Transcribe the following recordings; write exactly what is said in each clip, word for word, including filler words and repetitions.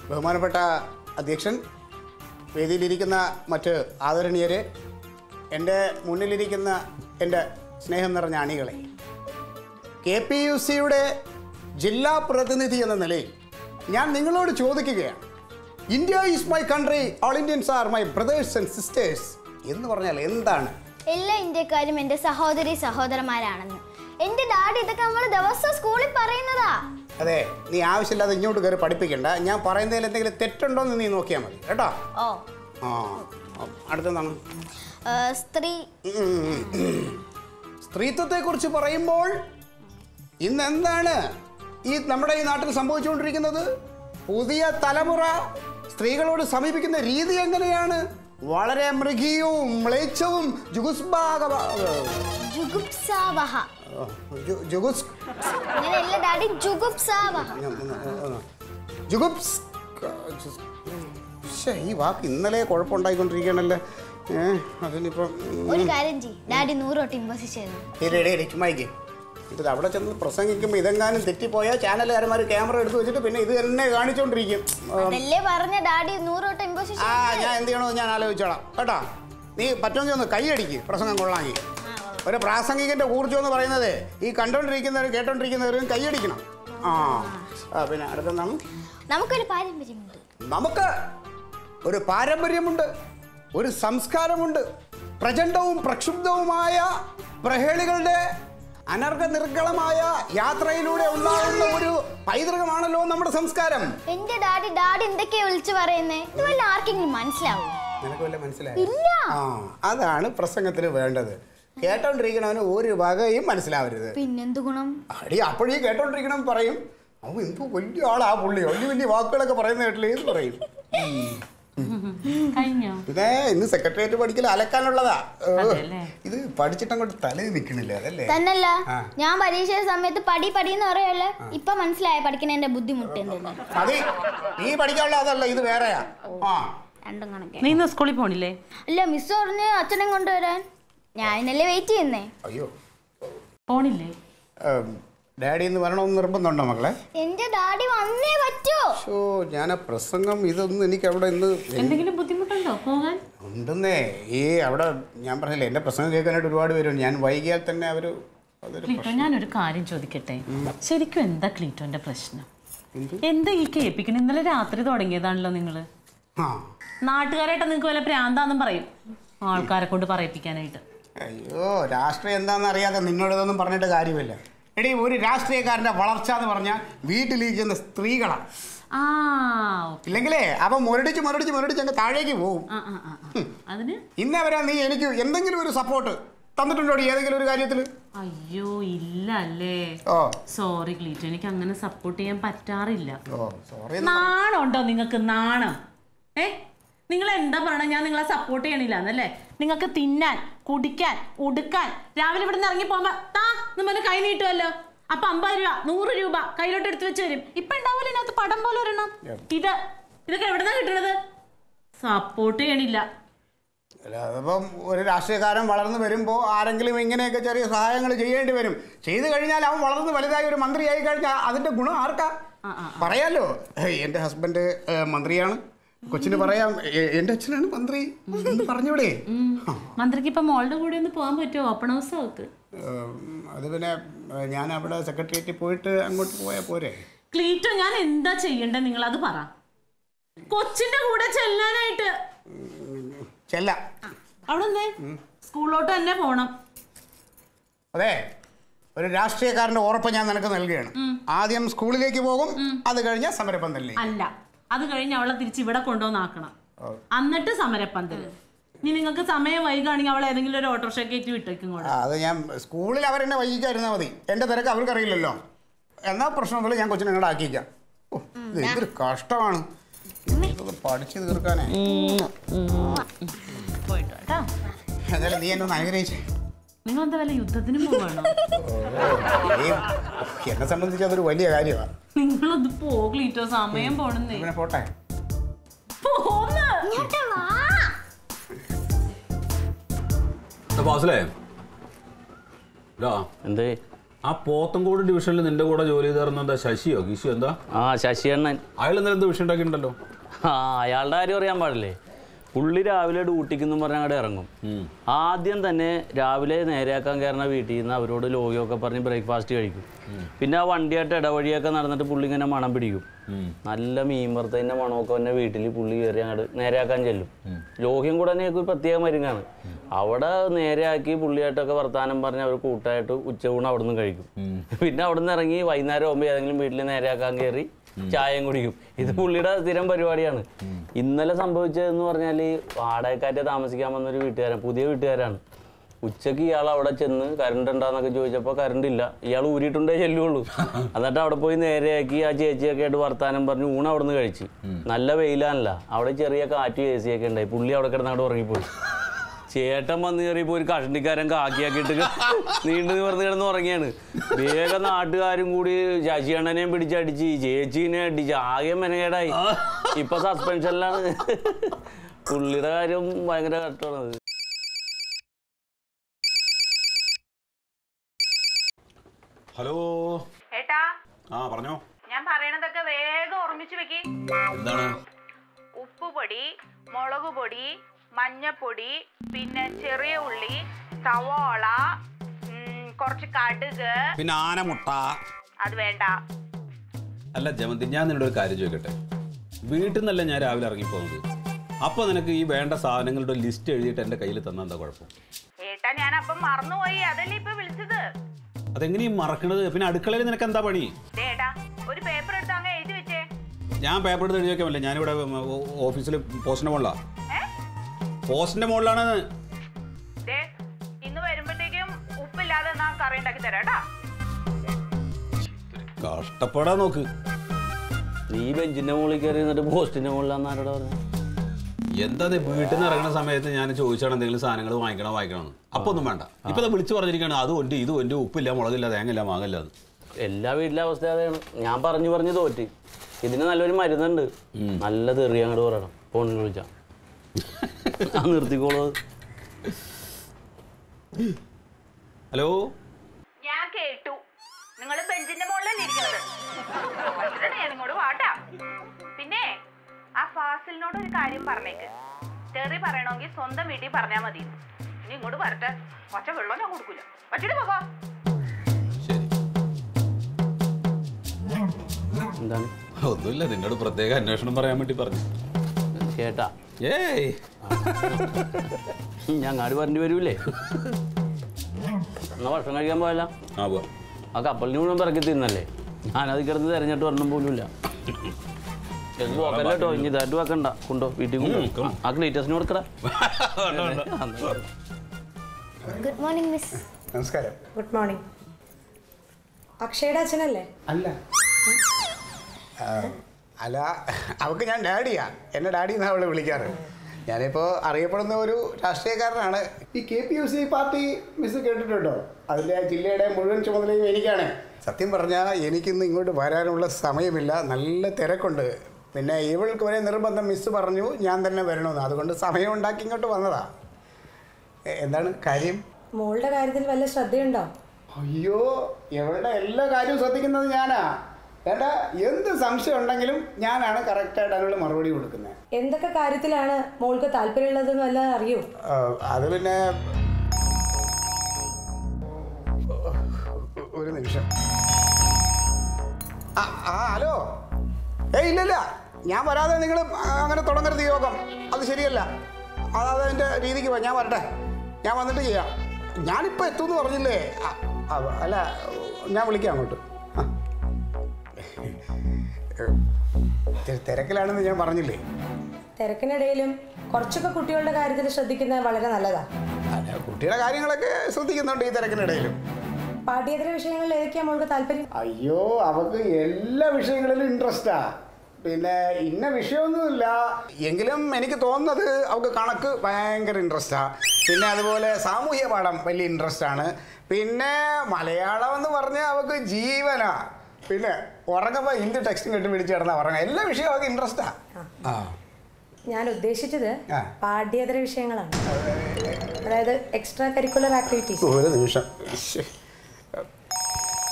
ബഹുമാനപ്പെട്ട അധ്യക്ഷൻ, വേദിയിലിരിക്കുന്ന മറ്റ് ആദരണീയരെ, എൻ്റെ മുന്നിലിരിക്കുന്ന എൻ്റെ സ്നേഹം നിറഞ്ഞ അണികളെ, കെ പി യു സിയുടെ ജില്ലാ പ്രതിനിധി എന്ന നിലയിൽ ഞാൻ നിങ്ങളോട് ചോദിക്കുകയാണ്. India is my country, all Indians are my brothers and sisters എന്ന് പറഞ്ഞാൽ എന്താണ്? എല്ലാ ഇന്ത്യക്കാരും എൻ്റെ സഹോദരി സഹോദരന്മാരാണെന്ന്. എൻ്റെ ഡാഡി ഇതൊക്കെ നമ്മൾ ദിവസം സ്കൂളിൽ പറയുന്നതാ. അതെ, നീ ആവശ്യമില്ലാതെ ഇങ്ങോട്ട് കയറി പഠിപ്പിക്കണ്ട. ഞാൻ പറയുന്നതിൽ എന്തെങ്കിലും തെറ്റുണ്ടോ എന്ന് നീ നോക്കിയാൽ മതി കേട്ടോ. ഓ ആ, അടുത്താണ് സ്ത്രീ. സ്ത്രീത്വത്തെ കുറിച്ച് പറയുമ്പോൾ ഇന്ന് എന്താണ് ഈ നമ്മുടെ ഈ നാട്ടിൽ സംഭവിച്ചുകൊണ്ടിരിക്കുന്നത്? പുതിയ തലമുറ സ്ത്രീകളോട് സമീപിക്കുന്ന രീതി എങ്ങനെയാണ്? വളരെ മൃഗീയവും മ്ലേച്ഛവും ഈ വാക്ക് ഇന്നലെ കുഴപ്പമുണ്ടായിക്കൊണ്ടിരിക്കണല്ലേ. അതിനിപ്പം ഒരു കാര്യം ചെയ്യ്, ഡാഡി നൂറ് തൊട്ട് ഇമ്പോസിഷൻ ചുമ്മായിക്കേ. ഇത് അവിടെ ചെന്ന് പ്രസംഗിക്കുമ്പോൾ ഇതെങ്ങാനും തെറ്റിപ്പോയാൽ ചാനലുകാരന്മാർ ക്യാമറ എടുത്ത് വെച്ചിട്ട് പിന്നെ ഇത് തന്നെ കാണിച്ചോണ്ടിരിക്കും. ആ, ഞാൻ എന്ത് ചെയ്യണോ ഞാൻ ആലോചിച്ചോളാം കേട്ടോ. നീ പറ്റുമെങ്കിൽ ഒന്ന് കൈയടിക്ക്, പ്രസംഗം കൊള്ളാമെങ്കിൽ. ഒരു പ്രാസംഗികന്റെ ഊർജ്ജം എന്ന് പറയുന്നത് ഈ കണ്ടോണ്ടിരിക്കുന്നവരും കേട്ടോണ്ടിരിക്കുന്നവരും കൈയടിക്കണം. ആ, പിന്നെ അടുത്തെന്താണ്? നമുക്കൊരു പാരമ്പര്യമുണ്ട്. നമുക്ക് ഒരു പാരമ്പര്യമുണ്ട്, ഒരു സംസ്കാരമുണ്ട്. പ്രചണ്ഡവും പ്രക്ഷുബ്ധവുമായ പ്രഹേളികളുടെ അനർഘ നിർഗളമായ യാത്രയിലൂടെ ഉണ്ടാകുന്ന ഒരു പൈതൃകമാണല്ലോ നമ്മുടെ സംസ്കാരം. എന്റെ ഡാഡി ഡാഡി എന്തൊക്കെയാ വിളിച്ചു പറയുന്നേ? ഇത് വല്ല ആർക്കെങ്കിലും മനസ്സിലാവും? നിനക്ക് വല്ല മനസ്സിലായി? ആ, അതാണ് പ്രസംഗത്തിന് വേണ്ടത്. കേട്ടോണ്ടിരിക്കണവന് ഒരു വകയും മനസ്സിലാവരുത്. പിന്നെന്ത് ഗുണം? അടി അപ്പോഴേ കേട്ടോണ്ടിരിക്കണം പറയും, അവൻ എന്തോ വലിയ ആളാ പുള്ളി, വലിയ വലിയ വാക്കുകളൊക്കെ പറയുന്ന കേട്ടില്ല ഏത് പറയും. പിന്നെ ഇന്ന് സെക്രട്ടേറിയറ്റ് പഠിക്കൽ അലക്കാനുള്ളതാ. ഇത് പഠിച്ചിട്ട് അങ്ങോട്ട് തലയിൽ നിൽക്കണില്ല. അതല്ലേ തന്നല്ല, ഞാൻ പരീക്ഷ സമയത്ത് പടി പടി എന്ന് പറയല്ലേ. ഇപ്പൊ മനസ്സിലായ പഠിക്കണേന്റെ ബുദ്ധിമുട്ട് എന്തെന്ന്. മതി, നീ പഠിക്കാനുള്ള അതല്ല, ഇത് വേറെയാ. രണ്ടും കണക്കെ. നീ ഇന്ന് സ്കൂളിൽ പോണില്ലേ? അല്ല, മിസ് പറഞ്ഞ് അച്ഛനെ കൊണ്ടുവരാൻ. ഞാനിന്നല്ലേ വെയിറ്റ് ചെയ്യുന്നേ. അയ്യോ, പോണില്ലേ? ഡാഡി ഇന്ന് വരണമെന്ന് നിർബന്ധമുണ്ടോ മക്കളെ? എന്റെ ഡാഡി വന്നേ പറ്റൂ. ഷോ, ഞാൻ ആ പ്രസംഗം ഇതൊന്നും എനിക്ക് അവിടെ ഇന്ന് എന്തെങ്കിലും ബുദ്ധിമുട്ടുണ്ടോ പോകാൻ? ഉണ്ടെന്നേ. ഈ അവിടെ ഞാൻ പറഞ്ഞില്ലേ, എന്റെ പ്രസംഗം കേൾക്കാനായിട്ട് ഒരുപാട് പേരും. ഞാൻ വൈകിയാൽ തന്നെ അവര്. ഞാനൊരു കാര്യം ചോദിക്കട്ടെ, ശരിക്കും എന്താ ക്ലീറ്റോന്റെ പ്രശ്നം? എന്താ ഈ കേൾപ്പിക്കണം? ഇന്നലെ രാത്രി തുടങ്ങിയതാണല്ലോ നിങ്ങള്. നാട്ടുകാരായിട്ട് നിങ്ങൾക്ക് വല്ല പ്രാന്താന്നും പറയും, ആൾക്കാരെ കൊണ്ട് പറയിപ്പിക്കാനായിട്ട്. അയ്യോ, രാഷ്ട്രീയം എന്താണെന്ന് അറിയാതെ നിന്നോടിതൊന്നും പറഞ്ഞിട്ട് കാര്യമില്ല. എടീ, ഒരു രാഷ്ട്രീയക്കാരന്റെ വളർച്ച എന്ന് പറഞ്ഞാൽ വീട്ടിലിരിക്കുന്ന സ്ത്രീകളാണ്. ഇല്ലെങ്കിലേ അവൻ മുരടിച്ച് മുരടിച്ച് മുരടിച്ച് അങ്ങ് താഴേക്ക് പോവും. അതിന് ഇന്നേ വരെ നീ എനിക്ക് എന്തെങ്കിലും ഒരു സപ്പോർട്ട് തന്നിട്ടുണ്ടോ ഏതെങ്കിലും ഒരു കാര്യത്തിൽ? അയ്യോ, ഇല്ല അല്ലേ. ഓ സോറി ക്ലീറ്റോ, എനിക്ക് അങ്ങനെ സപ്പോർട്ട് ചെയ്യാൻ പറ്റാറില്ല. ഓ സോറി. നാണുണ്ടോ നിങ്ങൾക്ക്? നാണം? ഏ, നിങ്ങൾ എന്താ പറയണ? ഞാൻ നിങ്ങളെ സപ്പോർട്ട് ചെയ്യണില്ല എന്നല്ലേ? നിങ്ങൾക്ക് തിന്നാൻ, കുടിക്കാൻ, ഉടുക്കാൻ രാവിലെ ഇവിടെ നിന്ന് ഇറങ്ങി പോകുമ്പോ താ നമ്മൾ കൈ നീട്ടുമല്ലോ. അപ്പൊ അമ്പത് രൂപ നൂറ് രൂപ കയ്യിലോട്ട് എടുത്ത് വെച്ച് തരും. ഇപ്പൊ ഉണ്ടാവില്ല ഇതിനകത്ത് പടം പോലെ ഒരെണ്ണം. ഇത് ഇതൊക്കെ എവിടെന്നാ കിട്ടണത്? സപ്പോർട്ട് ചെയ്യണില്ല. അതിപ്പം ഒരു രാഷ്ട്രീയക്കാരൻ വളർന്നു വരുമ്പോൾ ആരെങ്കിലും ഇങ്ങനെയൊക്കെ ചെറിയ സഹായങ്ങൾ ചെയ്യേണ്ടി വരും. ചെയ്തു കഴിഞ്ഞാൽ അവൻ വളർന്ന് വലുതായി ഒരു മന്ത്രിയായി കഴിഞ്ഞാൽ അതിന്റെ ഗുണം ആർക്കാ പറയാലോ? എൻ്റെ ഹസ്ബൻഡ് മന്ത്രിയാണ്, കൊച്ചിന് പറയാം എൻ്റെ അച്ഛനാണ് മന്ത്രി എന്ന് പറഞ്ഞൂടെ? മന്ത്രിക്ക് ഇപ്പൊ മോളുടെ കൂടെ ഒന്ന് പോകാൻ പറ്റുമോ? ഓപ്പൺ ഹൗസ് അവർക്ക്. അത് പിന്നെ ഞാൻ അവിടെ സെക്രട്ടേറിയറ്റിൽ പോയിട്ട് അങ്ങോട്ട് പോയാൽ പോരെ? ക്ലീറ്റോ, ഞാൻ എന്താ ചെയ്യണ്ടേ? നിങ്ങൾ അത് പറ. കൊച്ചിന്റെ കൂടെ ചെല്ലാനായിട്ട് ചെല്ല. അവിടെ സ്കൂളിലോട്ട് തന്നെ പോണം. അതെ, ഒരു രാഷ്ട്രീയക്കാരന്റെ ഉറപ്പ് ഞാൻ നിനക്ക് നൽകുകയാണ്. ആദ്യം സ്കൂളിലേക്ക് പോകും, അത് കഴിഞ്ഞ സമരപന്തലിലേക്ക്. അല്ല, അത് കഴിഞ്ഞ് അവളെ തിരിച്ച് ഇവിടെ കൊണ്ടുവന്നാക്കണം, എന്നിട്ട് സമരപ്പന്തല്. ഇനി നിങ്ങൾക്ക് സമയം വൈകുകയാണെങ്കിൽ അവളെ ഏതെങ്കിലും ഒരു ഓട്ടോറിക്ഷ കയറ്റി വിട്ടേക്കും കൂടെ. അത് ഞാൻ സ്കൂളിൽ അവരെന്നെ വൈകിക്കായിരുന്നാൽ മതി. എന്റെ തിരക്ക് അവർക്കറിയില്ലല്ലോ. എന്നാ പ്രശ്നമൊന്നുമില്ല, ഞാൻ കൊച്ചിനെ ഇങ്ങോട്ട് ആക്കിക്കാം. ഓ, ഇത് എന്തൊരു കഷ്ടമാണ് പഠിച്ചു തീർക്കാനേ. എന്നാലും നീ എന്നെ ഒന്ന് അനുഗ്രഹിച്ചേ. നിങ്ങൾ എന്താ വല്ല യുദ്ധത്തിന് പോവാണോ? എന്നെ സംബന്ധിച്ച് അതൊരു വലിയ കാര്യമാണ്. നിങ്ങളത് പോകലിട്ടോ, സമയം പോണെന്നേ. പിന്നെ പോട്ടെ. ആ പോത്തങ്കോട് ഡിവിഷനിൽ നിന്റെ കൂടെ ജോലി ചെയ്തിരുന്ന ശശിയോ ഗീശോ എന്താ? ആ ശശിയണ്ണൻ. അയാൾ എന്താ എന്ത് വിഷയം ഉണ്ടാക്കിയിട്ടുണ്ടല്ലോ? ആ അയാളുടെ കാര്യം അറിയാൻ പാടില്ലേ? പുള്ളി രാവിലെ ഡ്യൂട്ടിക്കെന്നും പറഞ്ഞ അങ്ങോട്ട് ഇറങ്ങും. ആദ്യം തന്നെ രാവിലെ നേരെയാക്കാൻ കയറുന്ന വീട്ടിൽ നിന്ന് അവരോട് ലോകിയൊക്കെ പറഞ്ഞ് ബ്രേക്ക്ഫാസ്റ്റ് കഴിക്കും. പിന്നെ ആ വണ്ടിയായിട്ട് ഇടവഴിയൊക്കെ നടന്നിട്ട് പുള്ളി ഇങ്ങനെ മണം പിടിക്കും. നല്ല മീൻ വറുത്തതിൻ്റെ മണമൊക്കെ തന്നെ വീട്ടിൽ പുള്ളി കയറി അങ്ങോട്ട് നേരെയാക്കാൻ ചെല്ലും. ലോഹിയും കൂടെ തന്നെ ഒരു പ്രത്യേക മരുങ്ങാണ്. അവിടെ നേരെയാക്കി പുള്ളിയായിട്ടൊക്കെ വർത്താനം പറഞ്ഞ് അവർ കൂട്ടായിട്ട് ഉച്ചയൂണ് അവിടെ നിന്ന് കഴിക്കും. പിന്നെ അവിടെ നിന്ന് ഇറങ്ങി വൈകുന്നേരം ആകുമ്പോൾ ഏതെങ്കിലും വീട്ടിൽ നേരെയാക്കാൻ കയറി ചായയും കുടിക്കും. ഇത് പുള്ളിയുടെ സ്ഥിരം പരിപാടിയാണ്. ഇന്നലെ സംഭവിച്ചതെന്ന് പറഞ്ഞാൽ വാടകക്കാറ്റ് താമസിക്കാൻ വന്നൊരു വീട്ടുകാരൻ, പുതിയ വീട്ടുകാരാണ്. ഉച്ചക്ക് ഇയാൾ അവിടെ ചെന്ന് കറണ്ട് ഉണ്ടാന്നൊക്കെ ചോദിച്ചപ്പോൾ കറണ്ട് ഇല്ല. ഇയാൾ ഊരിയിട്ടുണ്ടേ ചെല്ലുള്ളൂ. എന്നിട്ട് അവിടെ പോയി നേരെയാക്കി ആ ചേച്ചിയൊക്കെ ആയിട്ട് വർത്താനം പറഞ്ഞ് ഊണ് അവിടെ നിന്ന് കഴിച്ച്. നല്ല വെയിലാണല്ല, അവിടെ ചെറിയ കാറ്റും എ സിയൊക്കെ ഉണ്ടായി. പുള്ളി അവിടെ കിടന്നവിടെ ഉറങ്ങിപ്പോയി. ചേട്ടൻ വന്ന് കയറിയപ്പോൾ ഒരു കഷണ്ടിക്കാരൻ കാക്കിയാക്കിയിട്ട് നീണ്ടു നിവർന്ന് കിടന്ന് ഉറങ്ങിയാണ്. വേഗം നാട്ടുകാരും കൂടി ശശിയണ്ണനെയും പിടിച്ചടിച്ച് ചേച്ചീനെ അടിച്ച് ആകെ മെനകേടായി. ഇപ്പൊ സസ്പെൻഷനിലാണ്. പുള്ളിയുടെ കാര്യം ഭയങ്കര കഷ്ടമാണത്. ഹലോ ഏട്ടാ, ആ പറഞ്ഞോ. ഞാൻ പറയണതൊക്കെ വേഗം ഓർമ്മിച്ചു വെക്കി. എന്താണ്? ഉപ്പുപൊടി, മുളക് പൊടി, മഞ്ഞപ്പൊടി, പിന്നെ ചെറിയ ഉള്ളി, സവാള, കുറച്ച് കടുക്, പിന്നെ ആനമുട്ട. അത് വേണ്ട. അല്ല ജമന്തി, ഞാൻ നിന്നോട് ഒരു കാര്യം ചോദിക്കട്ടെ. വീട്ടിൽ നിന്നല്ല ഞാൻ രാവിലെ ഇറങ്ങിപ്പോകുന്നത്. അപ്പൊ നിനക്ക് ഈ വേണ്ട സാധനങ്ങളുടെ ലിസ്റ്റ് എഴുതിയിട്ട് എന്റെ കയ്യിൽ തന്ന എന്താ കുഴപ്പം? ഏട്ടാ, ഞാൻ അപ്പം മറന്നുപോയി. അതല്ലേ ഇപ്പൊ വിളിച്ചത്. അതെങ്ങനെയും മറക്കണത്? പിന്നെ അടുക്കളയിൽ നിനക്ക് എന്താ പണി? ഏട്ടാ, ഒരു പേപ്പർ എടുത്ത് അങ്ങ് എഴുതി വെച്ചേ. ഞാൻ പേപ്പർ എടുത്ത് എഴുതി വെക്കാമല്ലേ? ഞാനിവിടെ ഓഫീസിൽ പോസ്റ്റിന്റെ മുകളിലാണ്. പോസ്റ്റിന്റെ മുകളിലാണ്. ഇന്ന് വരുമ്പോഴത്തേക്കും ഉപ്പില്ലാതെ എന്നാ കറി ഉണ്ടാക്കി തരാട്ടാ. കഷ്ടപ്പെടാൻ നോക്ക്. നീ ബെഞ്ചിന്റെ മുകളിൽ കയറി എന്നിട്ട് പോസ്റ്റിന്റെ മുകളിലാന്ന് ആരോട് പറഞ്ഞു? എന്താ വീട്ടിൽ നിന്ന് ഇറങ്ങുന്ന സമയത്ത് ഞാൻ ചോദിച്ചാണ് എന്തെങ്കിലും സാധനങ്ങൾ വാങ്ങിക്കണം വാങ്ങിക്കണം അപ്പൊ ഒന്നും വേണ്ട. ഇപ്പൊ വിളിച്ചു പറഞ്ഞിരിക്കുകയാണ് അത് കൊണ്ട് ഇത് കൊണ്ട് ഉപ്പില്ല മുളകില്ല തേങ്ങയില്ല മാങ്ങില്ല. അത് എല്ലാ വീട്ടിലെ അവസ്ഥ അതാണ്. ഞാൻ പറഞ്ഞു പറഞ്ഞു തോറ്റി. ഇതിന് നല്ലൊരു മരുന്നുണ്ട്. നല്ല തെറി അങ്ങോട്ട് പറയണം. ഫോണിൽ വിളിച്ചാ നിർത്തിക്കോളൂ. ഹലോ, ഞാൻ കേട്ടു. നിങ്ങൾ ബെഞ്ചിന്റെ മുകളിലല്ലേ ഇരിക്കുന്നത്. ഞാൻ ഇങ്ങോട്ട് വാട്ടാ. പിന്നെ ആ ഫാസിലിനോട് ഒരു കാര്യം പറഞ്ഞേക്ക്. തെറി പറയണമെങ്കിൽ സ്വന്തം വീട്ടിൽ പറഞ്ഞാൽ മതി. ഇനി ഇങ്ങോട്ട് വരട്ടെ. ഒച്ച വെള്ളം ഞാൻ കൊടുക്കൂല. വച്ചിട്ട് പോകാം. ശരി. എന്താണ്? ഒന്നുമില്ല, നിന്നോട് പ്രത്യേക അന്വേഷണം പറയാൻ വേണ്ടി പറഞ്ഞു. കേട്ടാ? ഏയ് ഞങ്ങാട് പറഞ്ഞു വരൂലേ? എന്നാ ഭക്ഷണം കഴിക്കാൻ പോയല്ല? ആ പോവാ. ആ കപ്പലിന് മുഴുവൻ പിറക്കി തിന്നല്ലേ? ഞാനത് കിടന്ന് തിരഞ്ഞിട്ട് വരണം പോലുമില്ല. കേട്ടോ, ഇനി ഇതായിട്ട് വെക്കണ്ട. കൊണ്ടോ വീട്ടിൽ കൊണ്ടോ. ആ ക്ലീറ്റസിന് കൊടുക്കടാ. Good morning miss. നമസ്കാരം. Good morning. അക്ഷയുടെ അച്ഛനല്ലേ? അല്ല അല്ല അവൾക്ക് ഞാൻ ഡാഡിയാ. എന്നെ ഡാഡി എന്നാണ് അവളെ വിളിക്കാറ്. ഞാനിപ്പോൾ അറിയപ്പെടുന്ന ഒരു രാഷ്ട്രീയക്കാരനാണ്. ഈ K P U C party miss കേട്ടിട്ടുണ്ടോ? അതിൻ്റെ ജില്ലയുടെ മുഴുവൻ ചുമതലയും എനിക്കാണ്. സത്യം പറഞ്ഞാൽ എനിക്കിന്ന് ഇങ്ങോട്ട് വരാനുള്ള സമയമില്ല, നല്ല തിരക്കുണ്ട്. പിന്നെ ഇവൾക്ക് വരെ നിർബന്ധം മിസ് പറഞ്ഞു ഞാൻ തന്നെ വരണമെന്ന്. അതുകൊണ്ട് സമയം ഉണ്ടാക്കി ഇങ്ങോട്ട് വന്നതാ. എന്താണ് കാര്യം? മോളുടെ കാര്യത്തിൽ വല്ല ശ്രദ്ധയുണ്ടോ? അയ്യോ, ഇവളുടെ എല്ലാ കാര്യവും ശ്രദ്ധിക്കുന്നത് ഞാനാ. ഏട്ടാ, എന്ത് സംശയം ഉണ്ടെങ്കിലും ഞാനാണ് കറക്റ്റായിട്ട് അതിനുള്ള മറുപടി കൊടുക്കുന്നത്. എന്തൊക്കെ കാര്യത്തിലാണ് മോൾക്ക് താല്പര്യമുള്ളതെന്ന് വല്ല അറിയോ? അത് പിന്നെ ഒരു നിമിഷം. ആ ആ ഹലോ. ഏയ് ഇല്ലല്ല, ഞാൻ വരാതെ നിങ്ങൾ അങ്ങനെ തുടങ്ങരുത് യോഗം. അത് ശരിയല്ല. അതായത് അതിൻ്റെ രീതിക്ക് പോയി. ഞാൻ വരട്ടെ, ഞാൻ വന്നിട്ട് ചെയ്യാം. ഞാനിപ്പോൾ എത്തുമെന്ന് പറഞ്ഞില്ലേ? അല്ല, ഞാൻ വിളിക്കാം അങ്ങോട്ട്. തിരക്കിലാണെന്ന് ഞാൻ പറഞ്ഞില്ലേ? തിരക്കിനിടയിലും കുറച്ചൊക്കെ കുട്ടികളുടെ കാര്യത്തിൽ ശ്രദ്ധിക്കുന്നത് വളരെ നല്ലതാണ്. അല്ല, കുട്ടിയുടെ കാര്യങ്ങളൊക്കെ ശ്രദ്ധിക്കുന്നുണ്ട് ഈ തിരക്കിനിടയിലും. പാഠ്യേതര വിഷയങ്ങളിൽ ഏതൊക്കെയാണ് മോൾക്ക് താല്പര്യം? അയ്യോ, അവൾക്ക് എല്ലാ വിഷയങ്ങളിലും ഇൻട്രസ്റ്റാ. പിന്നെ ഇന്ന വിഷയമൊന്നുമില്ല എങ്കിലും എനിക്ക് തോന്നുന്നത് അവൾക്ക് കണക്ക് ഭയങ്കര ഇൻട്രസ്റ്റാണ്. പിന്നെ അതുപോലെ സാമൂഹ്യ പാഠം വലിയ ഇൻട്രസ്റ്റ് ആണ്. പിന്നെ മലയാളം എന്ന് പറഞ്ഞാൽ അവൾക്ക് ജീവനാ. പിന്നെ ഉറങ്ങുമ്പോൾ ഹിന്ദി ടെക്സ്റ്റും കെട്ടി പിടിച്ച് കിടന്നാൽ ഉറങ്ങാം. എല്ലാ വിഷയവും അവൾക്ക് ഇൻട്രസ്റ്റാ. ആ, ഞാൻ ഉദ്ദേശിച്ചത് പാഠ്യേതര വിഷയങ്ങളാണ്, അതായത് എക്സ്ട്രാ കരിക്കുലർ ആക്ടിവിറ്റീസ്. ഒരു നിമിഷം.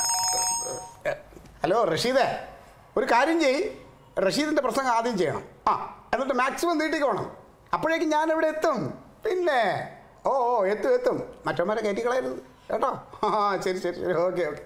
ഹലോ റഷീദേ, ഒരു കാര്യം ചെയ്യ്, റഷീദിൻ്റെ പ്രസംഗം ആദ്യം ചെയ്യണം. ആ എന്നിട്ട് മാക്സിമം നീട്ടിക്കോണം. അപ്പോഴേക്കും ഞാൻ ഇവിടെ എത്തും. പിന്നെ ഓ ഓ എത്തും എത്തും. മറ്റന്മാരെ കയറ്റിക്കളയരുത് കേട്ടോ. ആ ശരി ശരി ശരി ഓക്കെ ഓക്കെ.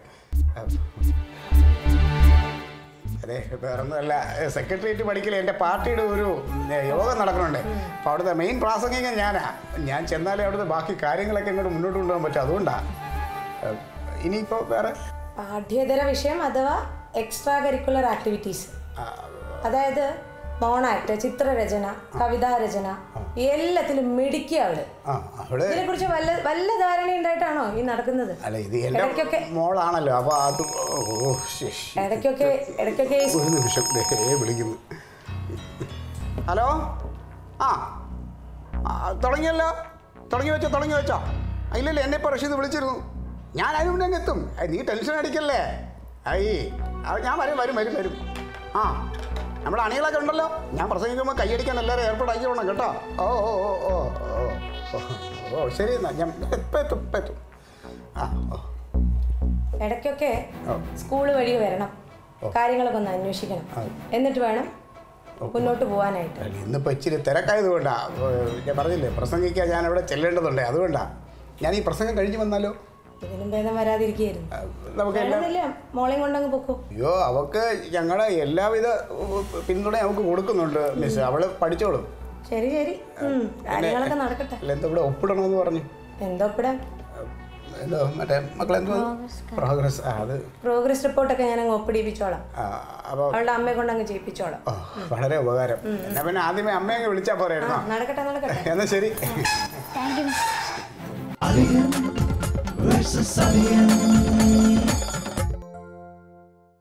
അതെ, വേറൊന്നുമല്ല, സെക്രട്ടേറിയറ്റ് പഠിക്കലേ എൻ്റെ പാർട്ടിയുടെ ഒരു യോഗം നടക്കണുണ്ട്. അപ്പോൾ അവിടുത്തെ മെയിൻ പ്രാസംഗികൻ ഞാനാ. ഞാൻ ചെന്നാലേ അവിടുത്തെ ബാക്കി കാര്യങ്ങളൊക്കെ ഇങ്ങോട്ട് മുന്നോട്ട് കൊണ്ടുപോകാൻ പറ്റും. അതുകൊണ്ടാണ്. ഇനിയിപ്പോൾ വേറെ പാഠ്യേതര വിഷയം അഥവാ എക്സ്ട്രാ കരിക്കുലർ ആക്ടിവിറ്റീസ്, അതായത് മോണാക്ട്, ചിത്രരചന, കവിതാരചന, എല്ലാത്തിലും മിടിക്കുക അവള്. ഇതിനെ കുറിച്ച് വല്ല വല്ല ധാരണ ഉണ്ടായിട്ടാണോ ഈ നടക്കുന്നത്? അല്ല, ഇത് ഇടയ്ക്കൊക്കെ മോളാണല്ലോ. അപ്പൊ അത് ഇടയ്ക്കൊക്കെ ഇടയ്ക്കൊക്കെ ഒരു നിമിഷം വിളിക്കുന്നു. ഹലോ, ആ തുടങ്ങിയല്ലോ. തുടങ്ങി വെച്ചോ തുടങ്ങി വെച്ചോ. ഇല്ലല്ലോ, എന്നെ ഇപ്പോൾ റഷീദ് വിളിച്ചിരുന്നു. ഞാൻ അതിന് മുന്നേ അങ്ങ് എത്തും. നീ ടെൻഷൻ അടിക്കല്ലേ. ഐ ഞാൻ വരും വരും വരും വരും. ആ നമ്മുടെ അണികളൊക്കെ ഉണ്ടല്ലോ. ഞാൻ പ്രസംഗിക്കുമ്പോൾ കൈയടിക്കാൻ എല്ലാവരും ഏർപ്പാടാക്കി വേണം കേട്ടോ. ഓ ഓ ഓ ഓ ഓ ഓ ശരി എന്നാ ഞാൻ ഇപ്പം എത്തും ഇപ്പം എത്തും. ആ ഓ ഇടയ്ക്കൊക്കെ സ്കൂൾ വഴി വരണം, കാര്യങ്ങളൊക്കെ ഒന്ന് അന്വേഷിക്കണം, എന്നിട്ട് വേണം മുന്നോട്ട് പോകാനായിട്ട്. ഇന്നിപ്പോൾ ഇച്ചിരി തിരക്കായത് കൊണ്ടാ. ഞാൻ പറഞ്ഞില്ലേ പ്രസംഗിക്കാൻ ഞാൻ അവിടെ ചെല്ലേണ്ടതുണ്ട്. അതുകൊണ്ടാ ഞാൻ ഈ പ്രസംഗം കഴിഞ്ഞ് വന്നാലോ. ഇതിനും ഭേദം വരാതിരിക്കുകയായിരുന്നു. മോളെയും കൊണ്ടങ്ങ് പൊക്കോ. അയ്യോ, അവക്ക് ഞങ്ങളെ എല്ലാവിധ പിന്തുണ നമുക്ക് കൊടുക്കുന്നുണ്ട് മിസ്. അവള് പഠിച്ചോളും. ശരി ശരി, കാര്യങ്ങളൊക്കെ നടക്കട്ടെ. അല്ല എന്തോ ഇവിടെ ഒപ്പിടണമെന്ന് പറഞ്ഞു. എന്തോ ഒപ്പിടാൻ? എന്തോ മറ്റേ മക്കളെന്തോ പ്രോഗ്രസ്. അത് പ്രോഗ്രസ് റിപ്പോർട്ടൊക്കെ ഞാൻ അങ്ങ് ഒപ്പിടിപ്പിച്ചോളാം. അപ്പോൾ അവളുടെ അമ്മയെ കൊണ്ട് അങ്ങ് ചെയ്യിപ്പിച്ചോളാം. വളരെ ഉപകാരം. എന്നാ പിന്നെ ആദ്യമേ അമ്മയെ അങ്ങ് വിളിച്ചാൽ പോരായിരുന്നോ? നടക്കട്ടെ നടക്കട്ടെ. എന്നാ ശരി. Thank you. Versus Alien.